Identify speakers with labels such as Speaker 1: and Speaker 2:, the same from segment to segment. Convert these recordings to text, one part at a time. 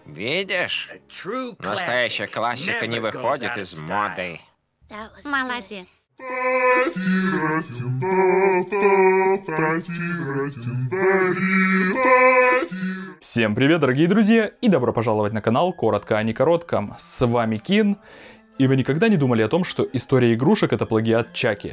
Speaker 1: Видишь? Настоящая классика не выходит из моды.
Speaker 2: Молодец.
Speaker 3: Всем привет, дорогие друзья, и добро пожаловать на канал Коротко о некоротком. С вами Кин, и вы никогда не думали о том, что история игрушек — это плагиат Чаки?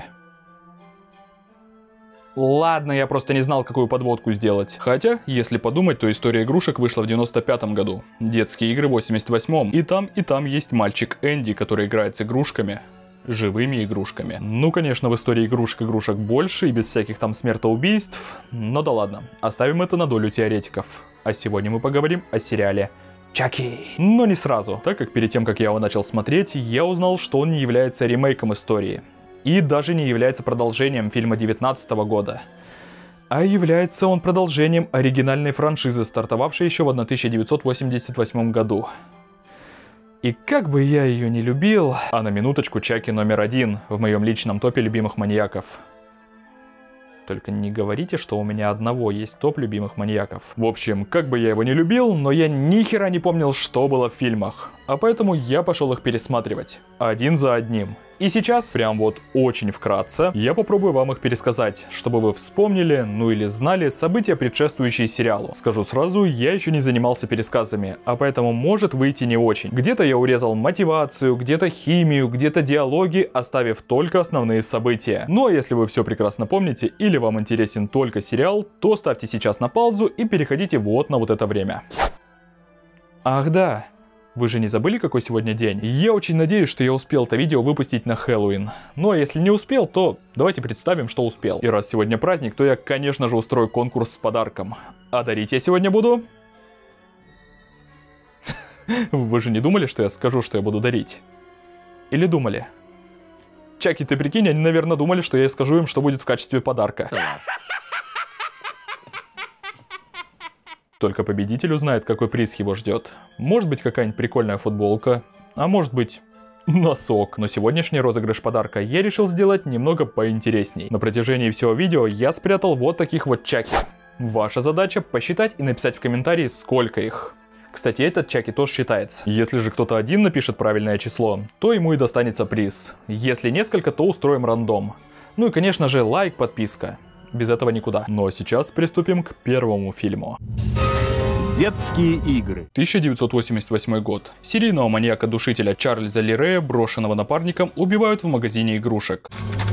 Speaker 3: Ладно, я просто не знал, какую подводку сделать. Хотя, если подумать, то история игрушек вышла в 95-м году, детские игры в 88-м, и там есть мальчик Энди, который играет с игрушками. Живыми игрушками. Ну, конечно, в истории игрушек больше и без всяких там смертоубийств, но да ладно, оставим это на долю теоретиков. А сегодня мы поговорим о сериале Чаки. Но не сразу, так как перед тем, как я его начал смотреть, я узнал, что он не является ремейком истории. И даже не является продолжением фильма 19 года. А является он продолжением оригинальной франшизы, стартовавшей еще в 1988 году. И как бы я ее не любил, а на минуточку Чаки номер 1 в моем личном топе любимых маньяков. Только не говорите, что у меня одного есть топ любимых маньяков. В общем, как бы я его не любил, но я ни хера не помнил, что было в фильмах. А поэтому я пошел их пересматривать. Один за одним. И сейчас, прям вот очень вкратце, я попробую вам их пересказать, чтобы вы вспомнили, ну или знали события, предшествующие сериалу. Скажу сразу, я еще не занимался пересказами, а поэтому может выйти не очень. Где-то я урезал мотивацию, где-то химию, где-то диалоги, оставив только основные события. Ну а если вы все прекрасно помните или вам интересен только сериал, то ставьте сейчас на паузу и переходите вот на вот это время. Ах да. Вы же не забыли, какой сегодня день? Я очень надеюсь, что я успел это видео выпустить на Хэллоуин. Ну а если не успел, то давайте представим, что успел. И раз сегодня праздник, то я, конечно же, устрою конкурс с подарком. А дарить я сегодня буду... Вы же не думали, что я скажу, что я буду дарить? Или думали? Чаки, ты прикинь, они, наверное, думали, что я скажу им, что будет в качестве подарка. Только победитель узнает, какой приз его ждет. Может быть, какая-нибудь прикольная футболка, а может быть, носок. Но сегодняшний розыгрыш подарка я решил сделать немного поинтересней. На протяжении всего видео я спрятал вот таких вот чаки. Ваша задача посчитать и написать в комментарии, сколько их. Кстати, этот чаки тоже считается. Если же кто-то один напишет правильное число, то ему и достанется приз. Если несколько, то устроим рандом. Ну и, конечно же, лайк, подписка. Без этого никуда. Но сейчас приступим к первому фильму.
Speaker 4: Детские игры.
Speaker 3: 1988 год. Серийного маньяка-душителя Чарльза Лирея, брошенного напарником, убивают в магазине игрушек.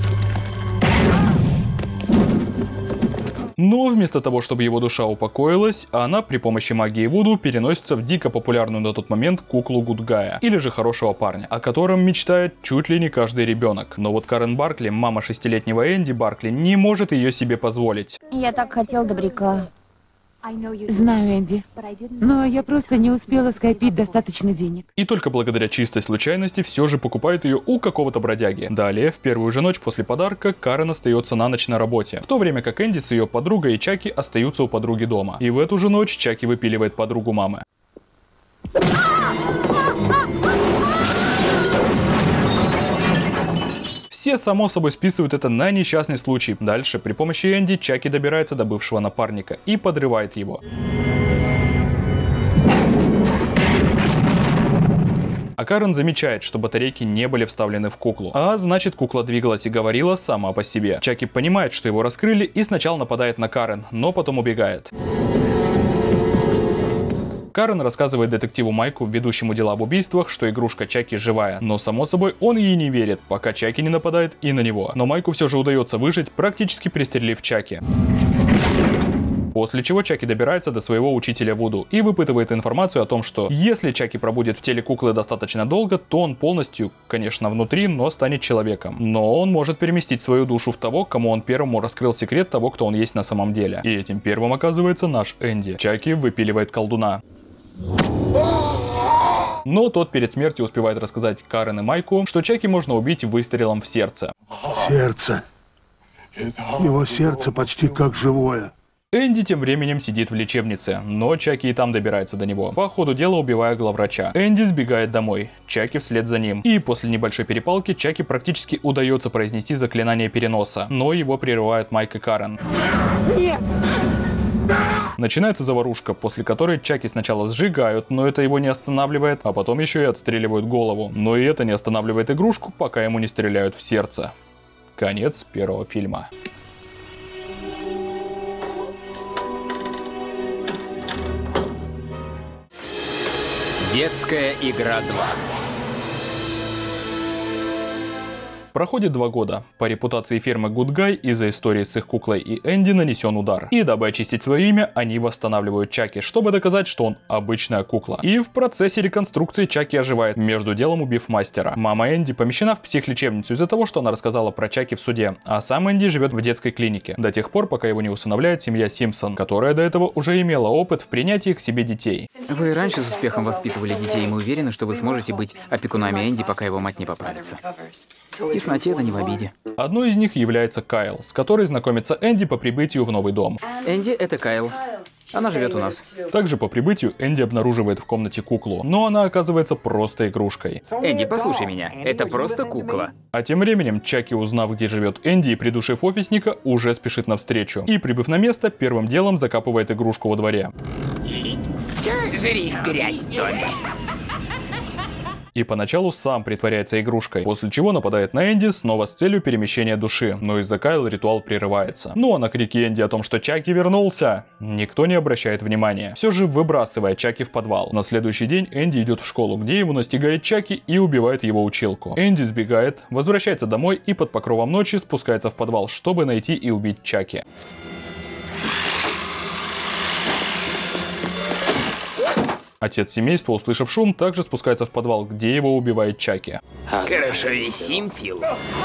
Speaker 3: Но вместо того, чтобы его душа упокоилась, она при помощи магии Вуду переносится в дико популярную на тот момент куклу Гудгая, или же хорошего парня, о котором мечтает чуть ли не каждый ребенок. Но вот Карен Баркли, мама 6-летнего Энди Баркли, не может ее себе позволить.
Speaker 5: Я так хотел добряка.
Speaker 6: Знаю, Энди, но я просто не успела скопить достаточно денег.
Speaker 3: И только благодаря чистой случайности все же покупает ее у какого-то бродяги. Далее, в первую же ночь после подарка, Карен остается на ночь на работе, в то время как Энди с ее подругой и Чаки остаются у подруги дома. И в эту же ночь Чаки выпиливает подругу мамы. Все, само собой, списывают это на несчастный случай. Дальше, при помощи Энди, Чаки добирается до бывшего напарника и подрывает его. А Карен замечает, что батарейки не были вставлены в куклу. А значит, кукла двигалась и говорила сама по себе. Чаки понимает, что его раскрыли, и сначала нападает на Карен, но потом убегает. Карен рассказывает детективу Майку, ведущему дела об убийствах, что игрушка Чаки живая, но само собой он ей не верит, пока Чаки не нападает и на него. Но Майку все же удается выжить, практически пристрелив Чаки. После чего Чаки добирается до своего учителя Вуду и выпытывает информацию о том, что если Чаки пробудет в теле куклы достаточно долго, то он полностью, конечно, внутри, но станет человеком. Но он может переместить свою душу в того, кому он первому раскрыл секрет того, кто он есть на самом деле. И этим первым оказывается наш Энди. Чаки выпиливает колдуна. Но тот перед смертью успевает рассказать Карен и Майку, что Чаки можно убить выстрелом в сердце.
Speaker 7: Сердце. Его сердце почти как живое.
Speaker 3: Энди тем временем сидит в лечебнице, но Чаки и там добирается до него, по ходу дела убивая главврача. Энди сбегает домой, Чаки вслед за ним. И после небольшой перепалки Чаки практически удается произнести заклинание переноса, но его прерывают Майк и Карен.
Speaker 6: Нет!
Speaker 3: Начинается заварушка, после которой Чаки сначала сжигают, но это его не останавливает, а потом еще и отстреливают голову. Но и это не останавливает игрушку, пока ему не стреляют в сердце. Конец первого фильма.
Speaker 2: Детская игра 2.
Speaker 3: Проходит 2 года. По репутации фирмы Good Guy из-за истории с их куклой и Энди нанесен удар. И дабы очистить свое имя, они восстанавливают Чаки, чтобы доказать, что он обычная кукла. И в процессе реконструкции Чаки оживает, между делом убив мастера. Мама Энди помещена в психлечебницу из-за того, что она рассказала про Чаки в суде, а сам Энди живет в детской клинике. До тех пор, пока его не усыновляет семья Симпсон, которая до этого уже имела опыт в принятии к себе детей.
Speaker 2: Вы раньше с успехом воспитывали детей, и мы уверены, что вы сможете быть опекунами Энди, пока его мать не поправится. В тесноте это не в обиде.
Speaker 3: Одной из них является Кайл, с которой знакомится Энди по прибытию в новый дом.
Speaker 2: Энди — это Кайл. Она живет у нас.
Speaker 3: Также по прибытию Энди обнаруживает в комнате куклу, но она оказывается просто игрушкой.
Speaker 2: Энди, послушай меня, это просто кукла.
Speaker 3: А тем временем Чаки, узнав, где живет Энди и придушив офисника, уже спешит навстречу. И, прибыв на место, первым делом закапывает игрушку во дворе.
Speaker 2: Жри грязь, Томми.
Speaker 3: И поначалу сам притворяется игрушкой, после чего нападает на Энди снова с целью перемещения души, но из-за Кайл ритуал прерывается. Ну а на крики Энди о том, что Чаки вернулся, никто не обращает внимания, все же выбрасывая Чаки в подвал. На следующий день Энди идет в школу, где его настигает Чаки и убивает его училку. Энди сбегает, возвращается домой и под покровом ночи спускается в подвал, чтобы найти и убить Чаки. Отец семейства, услышав шум, также спускается в подвал, где его убивает Чаки.
Speaker 2: Хорошо висим, Фил.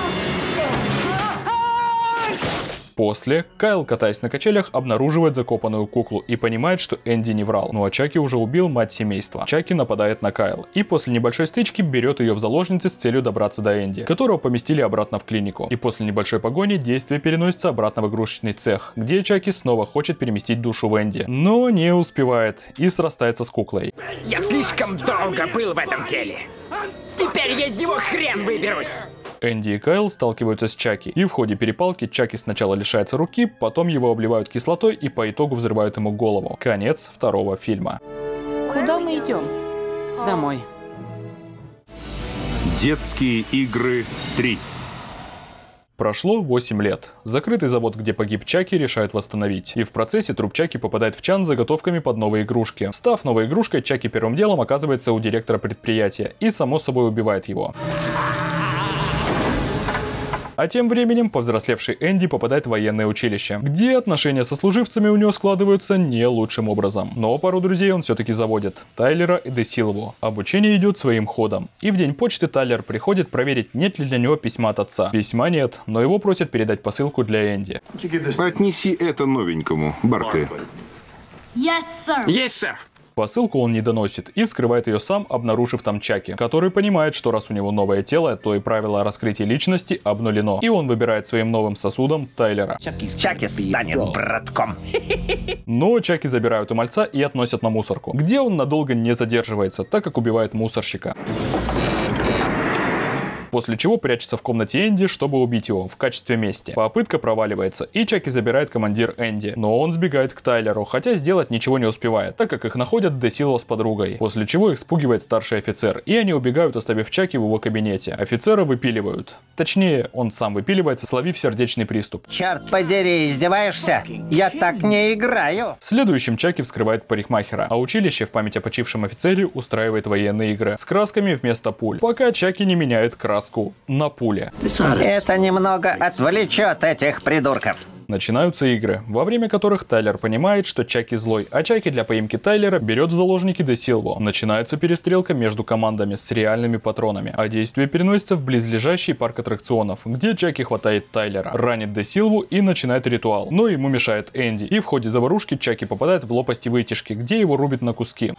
Speaker 3: После Кайл, катаясь на качелях, обнаруживает закопанную куклу и понимает, что Энди не врал. Ну а Чаки уже убил мать семейства. Чаки нападает на Кайл и после небольшой стычки берет ее в заложницы с целью добраться до Энди, которого поместили обратно в клинику. И после небольшой погони действие переносится обратно в игрушечный цех, где Чаки снова хочет переместить душу в Энди, но не успевает и срастается с куклой.
Speaker 8: Я слишком долго был в этом теле. Теперь я из него хрен выберусь.
Speaker 3: Энди и Кайл сталкиваются с Чаки, и в ходе перепалки Чаки сначала лишается руки, потом его обливают кислотой и по итогу взрывают ему голову. Конец второго фильма.
Speaker 9: Куда мы идем?
Speaker 2: Домой.
Speaker 10: Детские игры 3.
Speaker 3: Прошло 8 лет. Закрытый завод, где погиб Чаки, решают восстановить. И в процессе труп Чаки попадает в чан с заготовками под новые игрушки. Став новой игрушкой, Чаки первым делом оказывается у директора предприятия и само собой убивает его. А тем временем повзрослевший Энди попадает в военное училище, где отношения со служивцами у него складываются не лучшим образом. Но пару друзей он все-таки заводит – Тайлера и Де Силву. Обучение идет своим ходом. И в день почты Тайлер приходит проверить, нет ли для него письма от отца. Письма нет, но его просят передать посылку для Энди.
Speaker 10: Отнеси это новенькому, Барклey.
Speaker 8: Есть, сэр.
Speaker 3: Посылку он не доносит и вскрывает ее сам, обнаружив там Чаки, который понимает, что раз у него новое тело, то и правило о раскрытии личности обнулено. И он выбирает своим новым сосудом Тайлера.
Speaker 8: Чаки станет братком.
Speaker 3: Но Чаки забирают у мальца и относят на мусорку, где он надолго не задерживается, так как убивает мусорщика. После чего прячется в комнате Энди, чтобы убить его в качестве мести. Попытка проваливается, и Чаки забирает командир Энди, но он сбегает к Тайлеру, хотя сделать ничего не успевает, так как их находят Де Силва с подругой, после чего их спугивает старший офицер, и они убегают, оставив Чаки в его кабинете. Офицера выпиливают. Точнее, он сам выпиливается, словив сердечный приступ.
Speaker 11: Черт подери, издеваешься? Я так не играю.
Speaker 3: Следующим Чаки вскрывает парикмахера, а училище в память о почившем офицере устраивает военные игры с красками вместо пуль, пока Чаки не меняет краску на пуле.
Speaker 11: Это немного отвлечет этих придурков.
Speaker 3: Начинаются игры, во время которых Тайлер понимает, что Чаки злой, а Чаки для поимки Тайлера берет в заложники Де Силву. Начинается перестрелка между командами с реальными патронами, а действие переносится в близлежащий парк аттракционов, где Чаки хватает Тайлера, ранит Де Силву и начинает ритуал, но ему мешает Энди, и в ходе заварушки Чаки попадает в лопасти вытяжки, где его рубят на куски.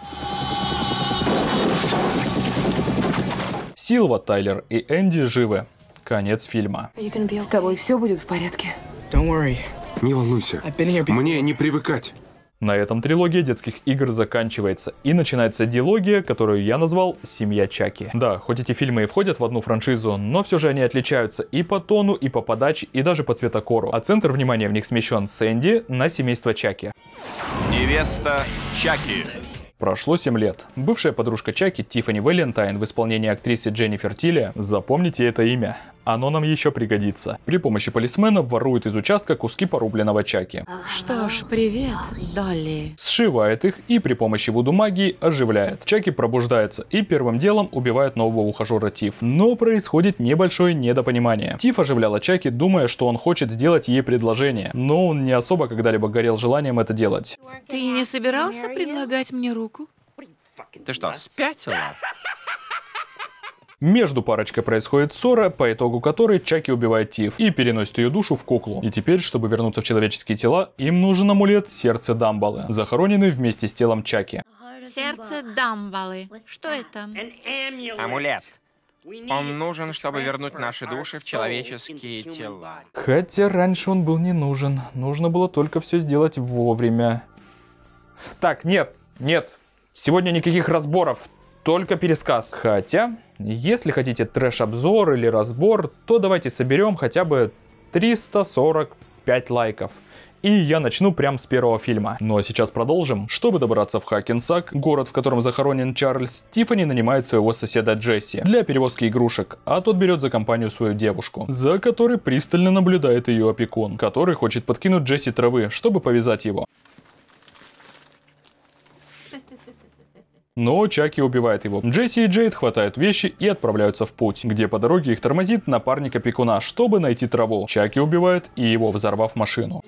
Speaker 3: Силва, Тайлер и Энди живы. Конец фильма.
Speaker 9: С тобой все будет в порядке?
Speaker 10: Не волнуйся, мне не привыкать.
Speaker 3: На этом трилогия детских игр заканчивается, и начинается дилогия, которую я назвал «Семья Чаки». Да, хоть эти фильмы и входят в одну франшизу, но все же они отличаются и по тону, и по подаче, и даже по цветокору. А центр внимания в них смещен с Энди на семейство Чаки.
Speaker 10: Невеста Чаки.
Speaker 3: Прошло 7 лет. Бывшая подружка Чаки, Тиффани Валентайн, в исполнении актрисы Дженнифер Тилли, запомните это имя, оно нам еще пригодится, при помощи полисмена ворует из участка куски порубленного Чаки.
Speaker 9: Что ж, привет, Долли.
Speaker 3: Сшивает их и при помощи вуду-магии оживляет. Чаки пробуждается и первым делом убивает нового ухажера Тиф. Но происходит небольшое недопонимание. Тиф оживляла Чаки, думая, что он хочет сделать ей предложение, но он не особо когда-либо горел желанием это делать.
Speaker 9: Ты не собирался предлагать мне руку?
Speaker 1: Ты что, спятила?
Speaker 3: Между парочкой происходит ссора, по итогу которой Чаки убивает Тиф и переносит ее душу в куклу. И теперь, чтобы вернуться в человеческие тела, им нужен амулет Сердце Дамбалы, захороненный вместе с телом Чаки.
Speaker 9: Сердце Дамбалы. Что это?
Speaker 1: Амулет. Он нужен, чтобы вернуть наши души в человеческие тела.
Speaker 3: Хотя раньше он был не нужен. Нужно было только все сделать вовремя. Так, нет. Сегодня никаких разборов. Только пересказ. Хотя, если хотите трэш-обзор или разбор, то давайте соберем хотя бы 345 лайков. И я начну прямо с первого фильма. Ну а сейчас продолжим. Чтобы добраться в Хакенсак, город, в котором захоронен Чарльз, Тиффани нанимает своего соседа Джесси для перевозки игрушек, а тот берет за компанию свою девушку, за которой пристально наблюдает ее опекун, который хочет подкинуть Джесси травы, чтобы повязать его. Но Чаки убивает его. Джесси и Джейд хватают вещи и отправляются в путь, где по дороге их тормозит напарник опекуна, чтобы найти траву. Чаки убивает и его, взорвав машину.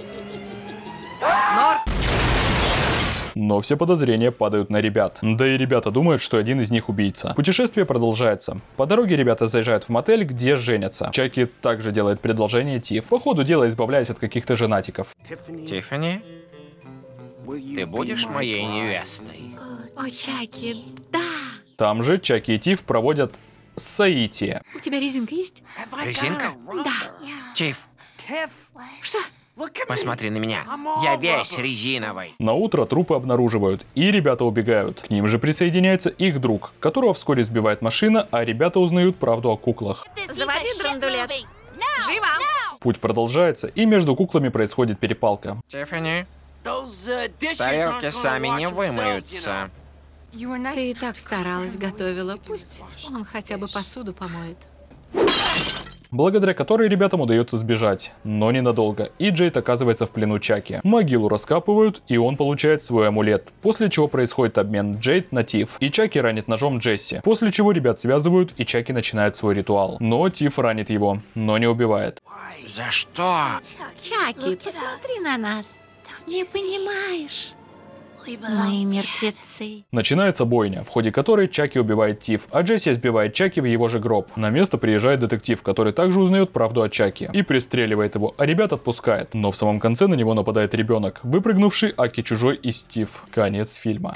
Speaker 3: Но все подозрения падают на ребят. Да и ребята думают, что один из них убийца. Путешествие продолжается. По дороге ребята заезжают в мотель, где женятся. Чаки также делает предложение Тиф, по ходу дела избавляясь от каких-то женатиков.
Speaker 1: Тиффани, ты будешь моей невестой?
Speaker 9: О, Чаки, да.
Speaker 3: Там же Чаки и Тиф проводят соитие.
Speaker 9: У тебя резинка есть?
Speaker 1: Резинка?
Speaker 9: Да.
Speaker 1: Тиф,
Speaker 9: Что?
Speaker 1: посмотри на меня. Я весь резиновый.
Speaker 3: На утро трупы обнаруживают, и ребята убегают. К ним же присоединяется их друг, которого вскоре сбивает машина, а ребята узнают правду о куклах.
Speaker 9: Заводи драндулет. Живо!
Speaker 3: Путь продолжается, и между куклами происходит перепалка.
Speaker 1: Тиффани, тарелки сами не вымоются.
Speaker 9: Ты и так старалась, готовила. Пусть он хотя бы посуду помоет.
Speaker 3: Благодаря которой ребятам удается сбежать, но ненадолго, и Джейд оказывается в плену Чаки. Могилу раскапывают, и он получает свой амулет, после чего происходит обмен Джейд на Тиф, и Чаки ранит ножом Джесси, после чего ребят связывают, и Чаки начинает свой ритуал. Но Тиф ранит его, но не убивает.
Speaker 1: За что?
Speaker 9: Чаки, посмотри на нас. Не понимаешь? Мы мертвецы.
Speaker 3: Начинается бойня, в ходе которой Чаки убивает Тиф, а Джесси сбивает Чаки в его же гроб. На место приезжает детектив, который также узнает правду о Чаки и пристреливает его, а ребят отпускает. Но в самом конце на него нападает ребенок, выпрыгнувший Аки чужой из Тиф. Конец фильма.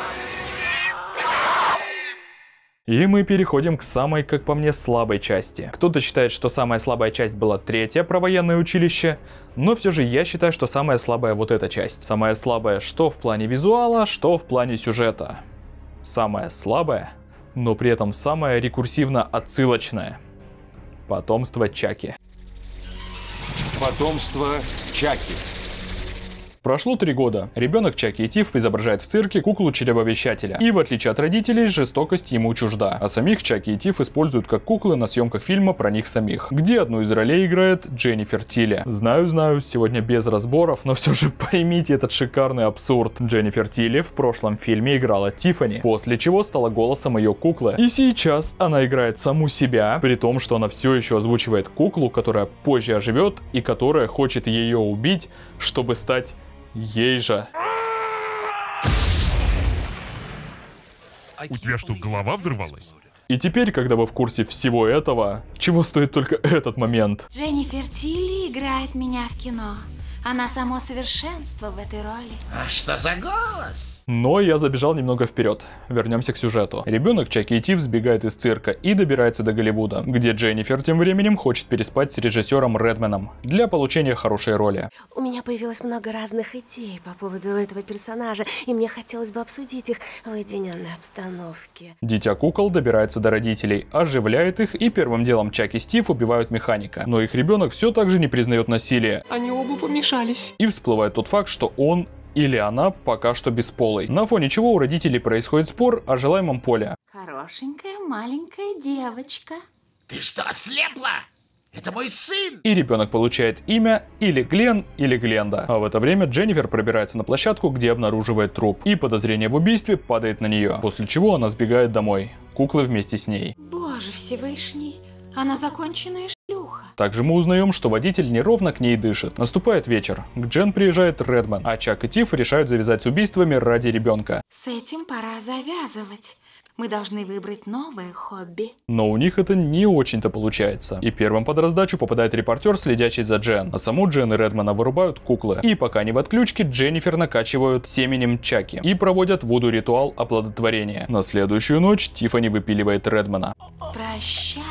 Speaker 3: И мы переходим к самой, как по мне, слабой части. Кто-то считает, что самая слабая часть была третья про военное училище, но все же я считаю, что самая слабая вот эта часть. Самая слабая что в плане визуала, что в плане сюжета. Самая слабая, но при этом самая рекурсивно-отсылочная. Потомство Чаки.
Speaker 10: Потомство Чаки.
Speaker 3: Прошло 3 года. Ребенок Чаки и Тиф изображает в цирке куклу-чревовещателя. И в отличие от родителей, жестокость ему чужда. А самих Чаки и Тиф используют как куклы на съемках фильма про них самих, где одну из ролей играет Дженнифер Тилли. Знаю, сегодня без разборов, но все же поймите этот шикарный абсурд. Дженнифер Тилли в прошлом фильме играла Тиффани, после чего стала голосом ее куклы. И сейчас она играет саму себя, при том, что она все еще озвучивает куклу, которая позже оживет и которая хочет ее убить, чтобы стать ей же.
Speaker 12: У тебя что, голова взорвалась?
Speaker 3: И теперь, когда вы в курсе всего этого, чего стоит только этот момент?
Speaker 13: Дженнифер Тилли играет меня в кино. Она само совершенство в этой роли.
Speaker 8: А что за голос?
Speaker 3: Но я забежал немного вперед. Вернемся к сюжету. Ребенок Чаки и Тиф сбегает из цирка и добирается до Голливуда, где Дженнифер тем временем хочет переспать с режиссером Редманом для получения хорошей роли.
Speaker 13: У меня появилось много разных идей по поводу этого персонажа, и мне хотелось бы обсудить их в уединенной обстановке.
Speaker 3: Дитя кукол добирается до родителей, оживляет их, и первым делом Чаки и Стив убивают механика. Но их ребенок все так же не признает насилие.
Speaker 14: Они оба помешались.
Speaker 3: И всплывает тот факт, что он или она пока что бесполый. На фоне чего у родителей происходит спор о желаемом поле.
Speaker 15: Хорошенькая маленькая девочка.
Speaker 16: Ты что, ослепла? Это мой сын!
Speaker 3: И ребенок получает имя или Глен, или Гленда. А в это время Дженнифер пробирается на площадку, где обнаруживает труп. И подозрение в убийстве падает на нее. После чего она сбегает домой. Куклы вместе с ней.
Speaker 15: Боже Всевышний, она законченная шлюха.
Speaker 3: Также мы узнаем, что водитель неровно к ней дышит. Наступает вечер. К Джен приезжает Редман, а Чак и Тиф решают завязать с убийствами ради ребенка.
Speaker 15: С этим пора завязывать. Мы должны выбрать новое хобби.
Speaker 3: Но у них это не очень-то получается. И первым под раздачу попадает репортер, следящий за Джен. А саму Джен и Редмана вырубают куклы. И пока они в отключке, Дженнифер накачивают семенем Чаки. И проводят вуду-ритуал оплодотворения. На следующую ночь Тиффани выпиливает Редмана.
Speaker 15: Прощай.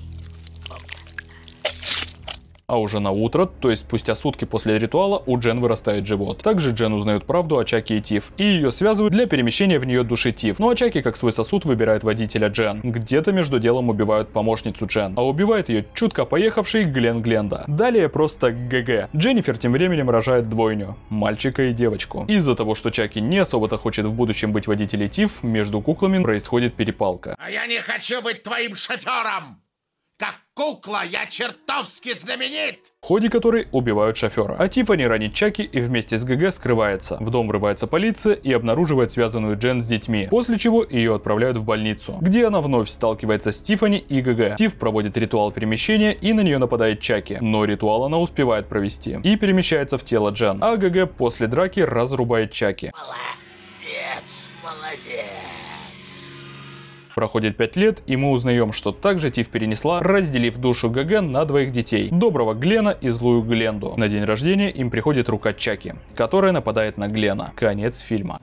Speaker 3: А уже на утро, то есть спустя сутки после ритуала, у Джен вырастает живот. Также Джен узнает правду о Чаки и Тиф, и ее связывают для перемещения в нее души Тиф. Ну а Чаки как свой сосуд выбирает водителя Джен. Где-то между делом убивают помощницу Джен, а убивает ее чутко поехавший Глен Гленда. Далее просто ГГ. Дженнифер тем временем рожает двойню, мальчика и девочку. Из-за того, что Чаки не особо-то хочет в будущем быть водителем Тиф, между куклами происходит перепалка.
Speaker 16: А я не хочу быть твоим шофером! Как кукла, я чертовски знаменит!
Speaker 3: В ходе которой убивают шофера. А Тиффани ранит Чаки и вместе с ГГ скрывается. В дом врывается полиция и обнаруживает связанную Джен с детьми. После чего ее отправляют в больницу, где она вновь сталкивается с Тиффани и ГГ. Тиф проводит ритуал перемещения и на нее нападает Чаки. Но ритуал она успевает провести. И перемещается в тело Джен. А ГГ после драки разрубает Чаки.
Speaker 16: Молодец.
Speaker 3: Проходит 5 лет, и мы узнаем, что также Тиф перенесла, разделив душу ГГ на двоих детей. Доброго Глена и злую Гленду. На день рождения им приходит рука Чаки, которая нападает на Глена. Конец фильма.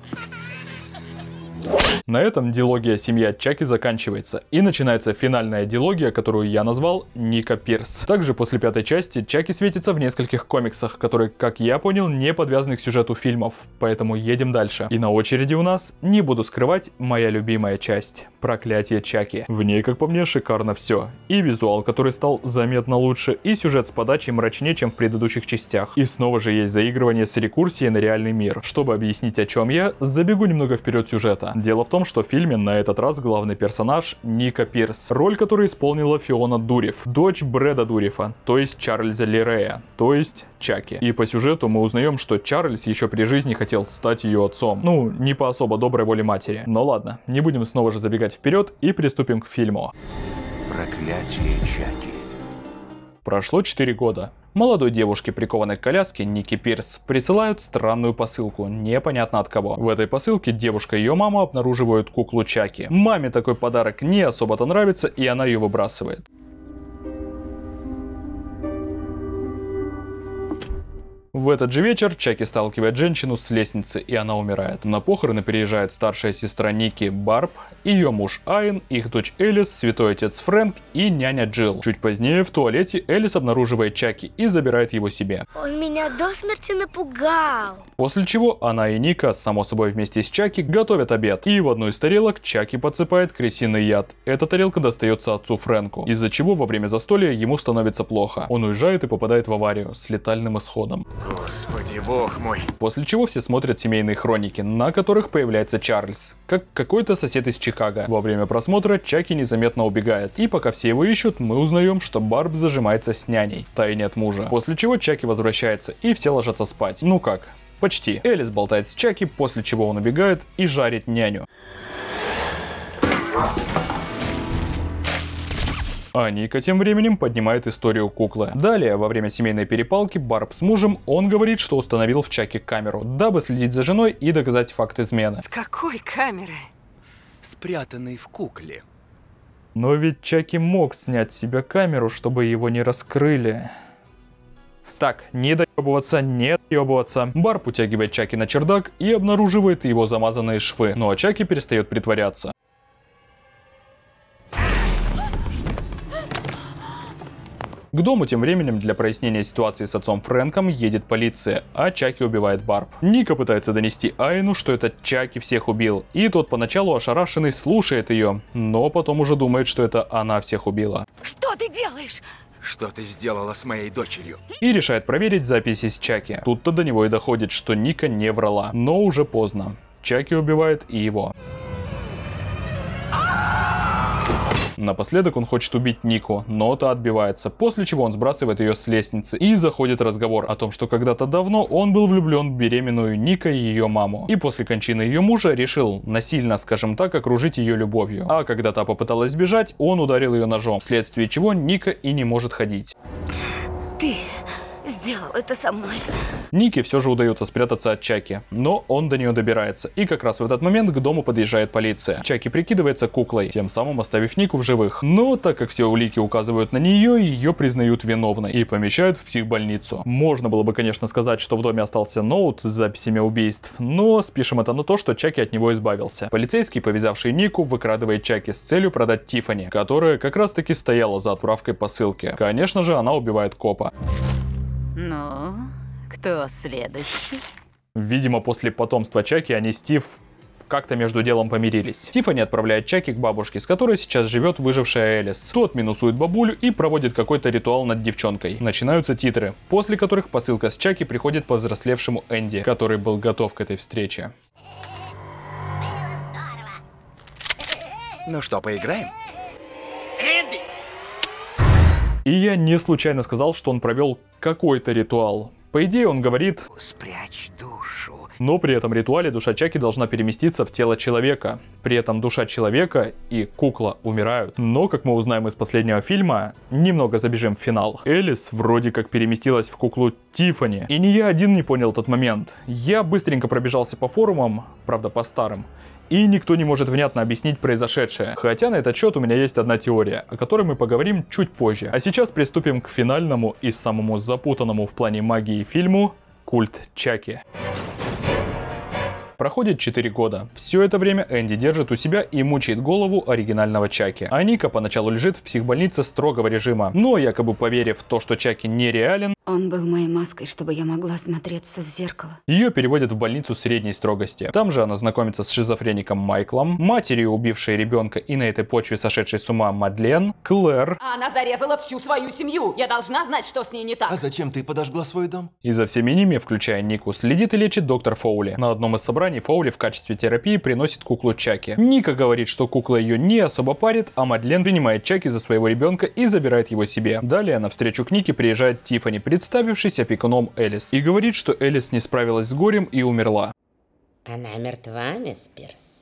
Speaker 3: На этом дилогия «Семья Чаки» заканчивается, и начинается финальная дилогия, которую я назвал «Ника Пирс». Также после 5-й части Чаки светится в нескольких комиксах, которые, как я понял, не подвязаны к сюжету фильмов, поэтому едем дальше. И на очереди у нас, не буду скрывать, моя любимая часть – «Проклятие Чаки». В ней, как по мне, шикарно все. И визуал, который стал заметно лучше, и сюжет с подачей мрачнее, чем в предыдущих частях. И снова же есть заигрывание с рекурсией на реальный мир. Чтобы объяснить, о чем я, забегу немного вперед сюжета. Дело в том, что в фильме на этот раз главный персонаж Ника Пирс, роль которой исполнила Фиона Дуриф, дочь Брэда Дурифа, то есть Чарльза Лирея, то есть Чаки. И по сюжету мы узнаем, что Чарльз еще при жизни хотел стать ее отцом. Ну, не по особо доброй воле матери. Но ладно, не будем снова же забегать вперед и приступим к фильму.
Speaker 10: Проклятие Чаки.
Speaker 3: Прошло 4 года. Молодой девушке, прикованной к коляске, Ники Пирс, присылают странную посылку, непонятно от кого. В этой посылке девушка и ее мама обнаруживают куклу Чаки. Маме такой подарок не особо-то нравится, и она ее выбрасывает. В этот же вечер Чаки сталкивает женщину с лестницы, и она умирает. На похороны приезжает старшая сестра Ники, Барб, ее муж Айн, их дочь Элис, святой отец Фрэнк и няня Джилл. Чуть позднее в туалете Элис обнаруживает Чаки и забирает его себе.
Speaker 17: Он меня до смерти напугал.
Speaker 3: После чего она и Ника, само собой вместе с Чаки, готовят обед. И в одну из тарелок Чаки подсыпает крысиный яд. Эта тарелка достается отцу Фрэнку, из-за чего во время застолья ему становится плохо. Он уезжает и попадает в аварию с летальным исходом.
Speaker 10: Господи, бог мой.
Speaker 3: После чего все смотрят семейные хроники, на которых появляется Чарльз, как какой-то сосед из Чикаго. Во время просмотра Чаки незаметно убегает, и пока все его ищут, мы узнаем, что Барб зажимается с няней, втайне от мужа. После чего Чаки возвращается, и все ложатся спать. Ну как? Почти. Элис болтает с Чаки, после чего он убегает и жарит няню. А Ника тем временем поднимает историю куклы. Далее, во время семейной перепалки Барб с мужем, он говорит, что установил в Чаки камеру, дабы следить за женой и доказать факт измены.
Speaker 18: С какой камеры?
Speaker 10: Спрятанной в кукле.
Speaker 3: Но ведь Чаки мог снять с себя камеру, чтобы его не раскрыли. Так, не доебываться, не доебываться. Барб утягивает Чаки на чердак и обнаруживает его замазанные швы. Ну а Чаки перестает притворяться. К дому тем временем для прояснения ситуации с отцом Фрэнком едет полиция, а Чаки убивает Барб. Ника пытается донести Айну, что это Чаки всех убил, и тот поначалу ошарашенный слушает ее, но потом уже думает, что это она всех убила.
Speaker 14: Что ты делаешь?
Speaker 10: Что ты сделала с моей дочерью?
Speaker 3: И решает проверить записи с Чаки. Тут-то до него и доходит, что Ника не врала, но уже поздно. Чаки убивает и его. Напоследок он хочет убить Нику, но та отбивается, после чего он сбрасывает ее с лестницы и заходит разговор о том, что когда-то давно он был влюблен в беременную Ника и ее маму. И после кончины ее мужа решил насильно, скажем так, окружить ее любовью. А когда та попыталась сбежать, он ударил ее ножом, вследствие чего Ника и не может ходить.
Speaker 14: Ты сделал это со мной.
Speaker 3: Нике все же удается спрятаться от Чаки, но он до нее добирается, и как раз в этот момент к дому подъезжает полиция. Чаки прикидывается куклой, тем самым оставив Нику в живых. Но так как все улики указывают на нее, ее признают виновной и помещают в психбольницу. Можно было бы, конечно, сказать, что в доме остался ноут с записями убийств, но спишем это на то, что Чаки от него избавился. Полицейский, повязавший Нику, выкрадывает Чаки с целью продать Тиффани, которая как раз таки стояла за отправкой посылки. Конечно же, она убивает копа.
Speaker 18: Ну, кто следующий?
Speaker 3: Видимо, после потомства Чаки они с Тиф как-то между делом помирились. Тиффани отправляет Чаки к бабушке, с которой сейчас живет выжившая Элис. Тот минусует бабулю и проводит какой-то ритуал над девчонкой. Начинаются титры, после которых посылка с Чаки приходит повзрослевшему Энди, который был готов к этой встрече.
Speaker 10: Ну что, поиграем?
Speaker 16: Энди!
Speaker 3: И я не случайно сказал, что он провел какой-то ритуал. По идее, он говорит:
Speaker 10: спрячь душу.
Speaker 3: Но при этом ритуале душа Чаки должна переместиться в тело человека. При этом душа человека и кукла умирают. Но, как мы узнаем из последнего фильма, немного забежим в финал. Элис вроде как переместилась в куклу Тиффани. И не я один не понял этот момент. Я быстренько пробежался по форумам, правда по старым. И никто не может внятно объяснить произошедшее. Хотя на этот счет у меня есть одна теория, о которой мы поговорим чуть позже. А сейчас приступим к финальному и самому запутанному в плане магии фильму «Культ Чаки». Проходит 4 года. Все это время Энди держит у себя и мучает голову оригинального Чаки. А Ника поначалу лежит в психбольнице строгого режима. Но якобы поверив в то, что Чаки нереален,
Speaker 18: он был моей маской, чтобы я могла смотреться в зеркало.
Speaker 3: Ее переводят в больницу средней строгости. Там же она знакомится с шизофреником Майклом, матерью убившей ребенка и на этой почве сошедшей с ума Мадлен, Клэр.
Speaker 19: Она зарезала всю свою семью. Я должна знать, что с ней не так.
Speaker 10: А зачем ты подожгла свой дом?
Speaker 3: И за всеми ними, включая Нику, следит и лечит доктор Фоули. На одном из собраний Фоули в качестве терапии приносит куклу Чаки. Ника говорит, что кукла ее не особо парит, а Мадлен принимает Чаки за своего ребенка и забирает его себе. Далее на встречу к Нике приезжает Тиффани, представившись опекуном Элис, и говорит, что Элис не справилась с горем и умерла.
Speaker 20: Она мертва, мисс Пирс.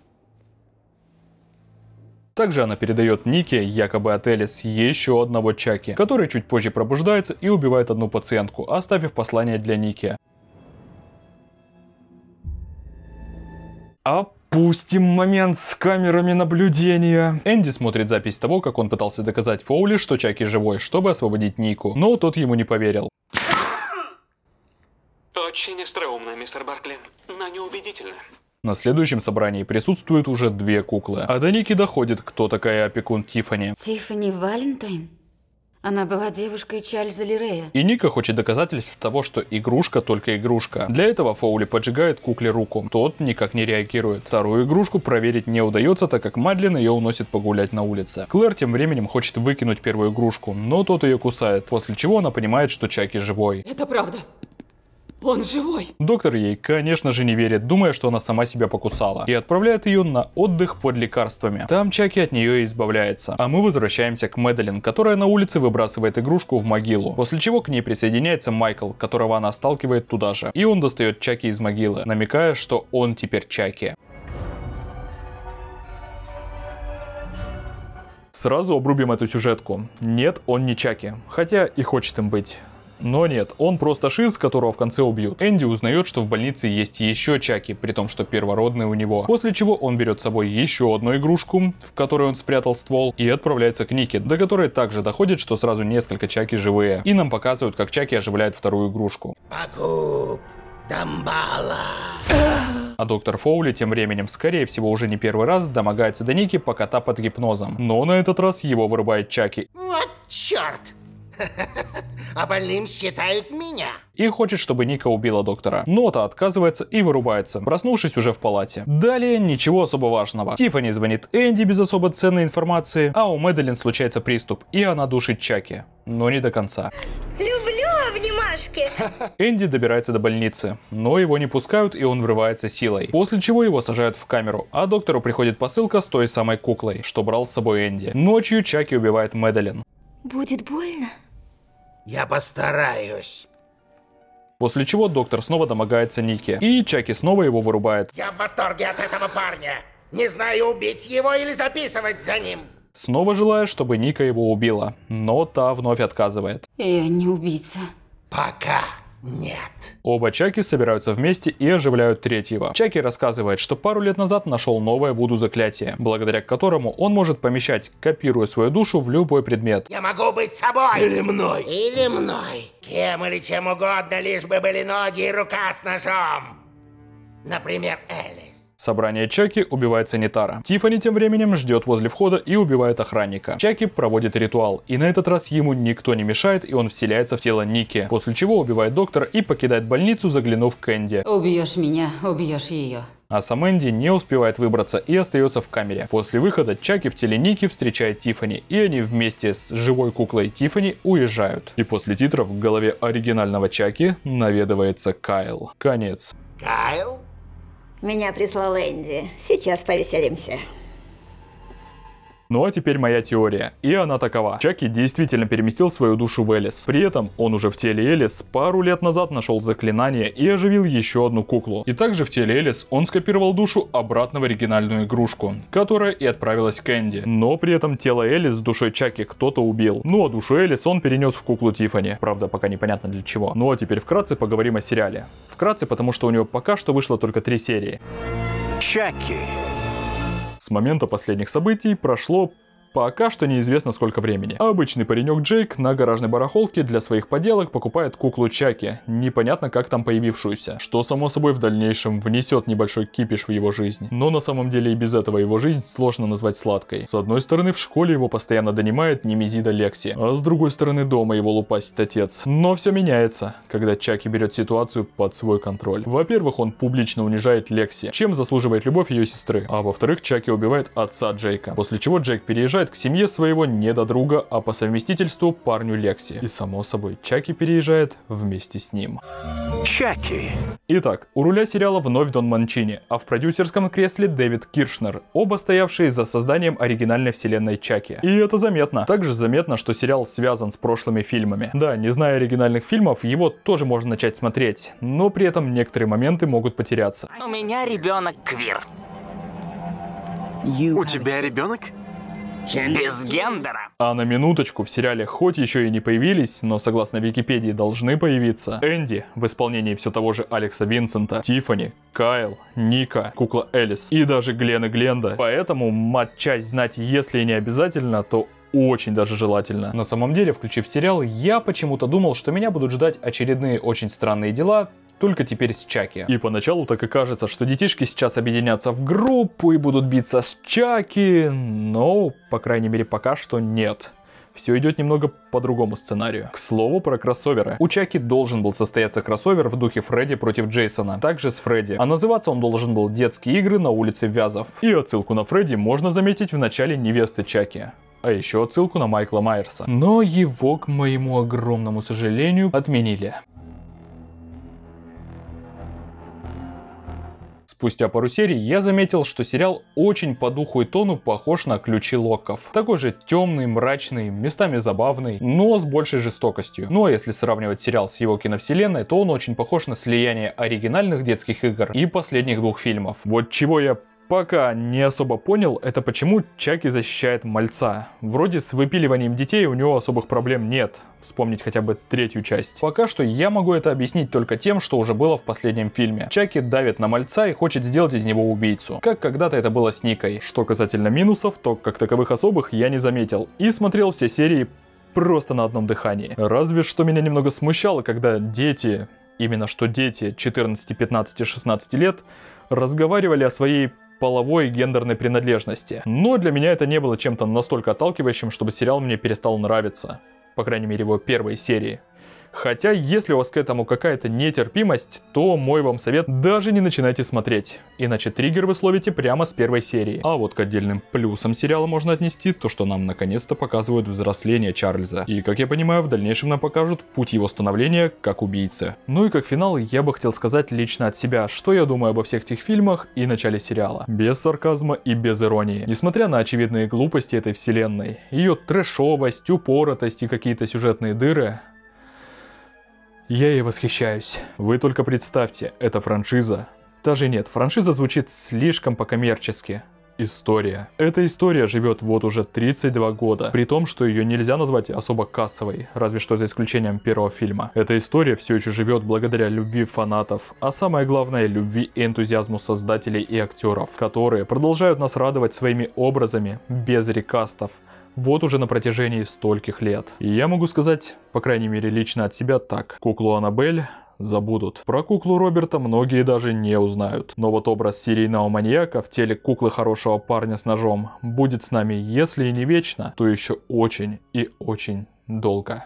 Speaker 3: Также она передает Нике, якобы от Элис, еще одного Чаки, который чуть позже пробуждается и убивает одну пациентку, оставив послание для Ники. Опустим момент с камерами наблюдения. Энди смотрит запись того, как он пытался доказать Фоули, что Чаки живой, чтобы освободить Нику, но тот ему не поверил.
Speaker 21: Очень остроумно, мистер Баркли, но неубедительно.
Speaker 3: На следующем собрании присутствуют уже 2 куклы, а до Ники доходит, кто такая опекун Тиффани.
Speaker 18: Тиффани Валентайн? Она была девушкой Чарльза Лирея.
Speaker 3: И Ника хочет доказательств того, что игрушка только игрушка. Для этого Фоули поджигает кукле руку. Тот никак не реагирует. Вторую игрушку проверить не удается, так как Мадлен ее уносит погулять на улице. Клэр тем временем хочет выкинуть первую игрушку, но тот ее кусает, после чего она понимает, что Чаки живой.
Speaker 19: Это правда. Он живой.
Speaker 3: Доктор ей, конечно же, не верит, думая, что она сама себя покусала, и отправляет ее на отдых под лекарствами. Там Чаки от нее и избавляется. А мы возвращаемся к Мэдалин, которая на улице выбрасывает игрушку в могилу, после чего к ней присоединяется Майкл, которого она сталкивает туда же. И он достает Чаки из могилы, намекая, что он теперь Чаки. Сразу обрубим эту сюжетку. Нет, он не Чаки, хотя и хочет им быть. Но нет, он просто шиз, которого в конце убьют. Энди узнает, что в больнице есть еще Чаки, при том, что первородный у него. После чего он берет с собой еще одну игрушку, в которой он спрятал ствол, и отправляется к Нике, до которой также доходит, что сразу несколько Чаки живые. И нам показывают, как Чаки оживляет вторую игрушку.
Speaker 16: Покуп Дамбала.
Speaker 3: А доктор Фоули тем временем, скорее всего, уже не первый раз домогается до Ники, пока та под гипнозом. Но на этот раз его вырубает Чаки.
Speaker 16: Вот черт! А больным считают меня.
Speaker 3: И хочет, чтобы Ника убила доктора. Но та отказывается и вырубается, проснувшись уже в палате. Далее ничего особо важного. Тиффани звонит Энди без особо ценной информации, а у Мэдалин случается приступ, и она душит Чаки. Но не до конца.
Speaker 17: Люблю обнимашки.
Speaker 3: Энди добирается до больницы, но его не пускают, и он врывается силой. После чего его сажают в камеру, а доктору приходит посылка с той самой куклой, что брал с собой Энди. Ночью Чаки убивает Мэдалин.
Speaker 14: Будет больно?
Speaker 16: Я постараюсь.
Speaker 3: После чего доктор снова домогается Нике, и Чаки снова его вырубает.
Speaker 16: Я в восторге от этого парня. Не знаю, убить его или записывать за ним.
Speaker 3: Снова желая, чтобы Ника его убила, но та вновь отказывает.
Speaker 18: Я не убийца.
Speaker 16: Пока нет.
Speaker 3: Оба Чаки собираются вместе и оживляют третьего. Чаки рассказывает, что пару лет назад нашел новое вуду-заклятие, благодаря которому он может помещать, копируя свою душу в любой предмет.
Speaker 16: Я могу быть собой. Или мной. Или мной. Кем или чем угодно, лишь бы были ноги и рука с ножом. Например, Элис.
Speaker 3: Собрание Чаки убивает санитара. Тиффани тем временем ждет возле входа и убивает охранника. Чаки проводит ритуал, и на этот раз ему никто не мешает, и он вселяется в тело Ники, после чего убивает доктора и покидает больницу, заглянув к Энди.
Speaker 18: Убьешь меня, убьешь ее.
Speaker 3: А сам Энди не успевает выбраться и остается в камере. После выхода Чаки в теле Ники встречает Тиффани, и они вместе с живой куклой Тиффани уезжают. И после титров в голове оригинального Чаки наведывается Кайл. Конец.
Speaker 16: Кайл?
Speaker 14: Меня прислал Энди. Сейчас повеселимся.
Speaker 3: Ну а теперь моя теория, и она такова. Чаки действительно переместил свою душу в Элис. При этом он уже в теле Элис пару лет назад нашел заклинание и оживил еще одну куклу. И также в теле Элис он скопировал душу обратно в оригинальную игрушку, которая и отправилась к Энди. Но при этом тело Элис с душой Чаки кто-то убил. Ну а душу Элис он перенес в куклу Тиффани. Правда, пока непонятно для чего. Ну а теперь вкратце поговорим о сериале. Вкратце, потому что у него пока что вышло только 3 серии.
Speaker 4: Чаки.
Speaker 3: С момента последних событий прошло пока что неизвестно сколько времени. Обычный паренек Джейк на гаражной барахолке для своих поделок покупает куклу Чаки, непонятно как там появившуюся, что само собой в дальнейшем внесет небольшой кипиш в его жизнь. Но на самом деле и без этого его жизнь сложно назвать сладкой. С одной стороны, в школе его постоянно донимает Немезида Лекси, а с другой стороны, дома его лупасит отец. Но все меняется, когда Чаки берет ситуацию под свой контроль. Во-первых, он публично унижает Лекси, чем заслуживает любовь ее сестры, а во-вторых, Чаки убивает отца Джейка, после чего Джейк переезжает к семье своего недодруга, а по совместительству парню Лекси. И само собой, Чаки переезжает вместе с ним.
Speaker 4: Чаки.
Speaker 3: Итак, у руля сериала вновь Дон Манчини, а в продюсерском кресле Дэвид Киршнер, оба стоявшие за созданием оригинальной вселенной Чаки. И это заметно. Также заметно, что сериал связан с прошлыми фильмами. Да, не зная оригинальных фильмов, его тоже можно начать смотреть, но при этом некоторые моменты могут потеряться.
Speaker 8: У меня ребенок квир.
Speaker 21: У тебя ребенок?
Speaker 8: Без гендера.
Speaker 3: А на минуточку, в сериале хоть еще и не появились, но согласно Википедии должны появиться Энди в исполнении все того же Алекса Винсента, Тиффани, Кайл, Ника, кукла Элис и даже Глен и Гленда. Поэтому матчасть знать, если и не обязательно, то очень даже желательно. На самом деле, включив сериал, я почему-то думал, что меня будут ждать очередные очень странные дела, только теперь с Чаки. И поначалу так и кажется, что детишки сейчас объединятся в группу и будут биться с Чаки, но, по крайней мере, пока что нет. Все идет немного по другому сценарию. К слову про кроссоверы. У Чаки должен был состояться кроссовер в духе Фредди против Джейсона. Также с Фредди. А называться он должен был «Детские игры на улице Вязов». И отсылку на Фредди можно заметить в начале «Невесты Чаки». А еще отсылку на Майкла Майерса. Но его, к моему огромному сожалению, отменили. Спустя пару серий я заметил, что сериал очень по духу и тону похож на «Ключи Локков». Такой же темный, мрачный, местами забавный, но с большей жестокостью. Ну а если сравнивать сериал с его киновселенной, то он очень похож на слияние оригинальных детских игр и последних 2 фильмов. Вот чего я пока не особо понял, это почему Чаки защищает мальца. Вроде с выпиливанием детей у него особых проблем нет. Вспомнить хотя бы третью часть. Пока что я могу это объяснить только тем, что уже было в последнем фильме. Чаки давит на мальца и хочет сделать из него убийцу. Как когда-то это было с Никой. Что касательно минусов, то как таковых особых я не заметил. И смотрел все серии просто на одном дыхании. Разве что меня немного смущало, когда дети, именно что дети 14, 15, 16 лет, разговаривали о своей половой и гендерной принадлежности. Но для меня это не было чем-то настолько отталкивающим, чтобы сериал мне перестал нравиться. По крайней мере, его первые серии. Хотя, если у вас к этому какая-то нетерпимость, то мой вам совет: даже не начинайте смотреть. Иначе триггер вы словите прямо с первой серии. А вот к отдельным плюсам сериала можно отнести то, что нам наконец-то показывают взросление Чарльза. И, как я понимаю, в дальнейшем нам покажут путь его становления как убийцы. Ну и как финал, я бы хотел сказать лично от себя, что я думаю обо всех этих фильмах и начале сериала. Без сарказма и без иронии. Несмотря на очевидные глупости этой вселенной, ее трэшовость, упоротость и какие-то сюжетные дыры, я ей восхищаюсь. Вы только представьте, эта франшиза. Даже нет, франшиза звучит слишком по-коммерчески. История. Эта история живет вот уже 32 года, при том, что ее нельзя назвать особо кассовой, разве что за исключением первого фильма. Эта история все еще живет благодаря любви фанатов, а самое главное, любви и энтузиазму создателей и актеров, которые продолжают нас радовать своими образами без рекастов. Вот уже на протяжении стольких лет. И я могу сказать, по крайней мере лично от себя, так: куклу Аннабель забудут. Про куклу Роберта многие даже не узнают. Но вот образ серийного маньяка в теле куклы хорошего парня с ножом будет с нами, если и не вечно, то еще очень и очень долго.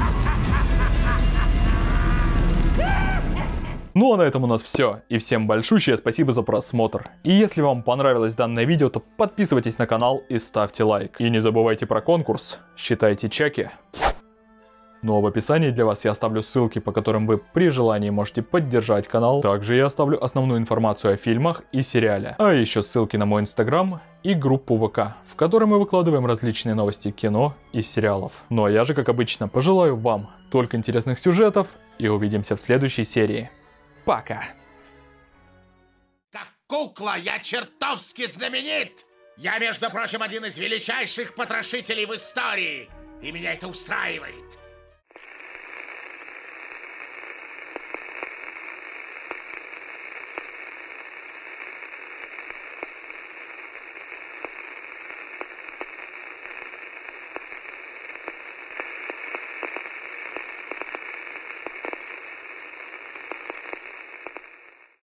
Speaker 3: Ну а на этом у нас все. И всем большущее спасибо за просмотр. И если вам понравилось данное видео, то подписывайтесь на канал и ставьте лайк. И не забывайте про конкурс. Считайте чеки. Ну а в описании для вас я оставлю ссылки, по которым вы при желании можете поддержать канал. Также я оставлю основную информацию о фильмах и сериале. А еще ссылки на мой инстаграм и группу ВК, в которой мы выкладываем различные новости кино и сериалов. Ну а я же, как обычно, пожелаю вам только интересных сюжетов и увидимся в следующей серии. Пока.
Speaker 16: Как кукла я чертовски знаменит! Я, между прочим, один из величайших потрошителей в истории, и меня это устраивает.